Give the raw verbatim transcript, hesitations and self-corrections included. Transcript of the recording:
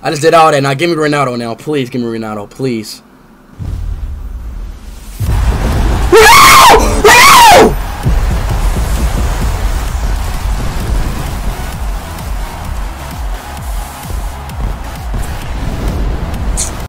I just did all that. Now give me Ronaldo now. Please give me Ronaldo. Please.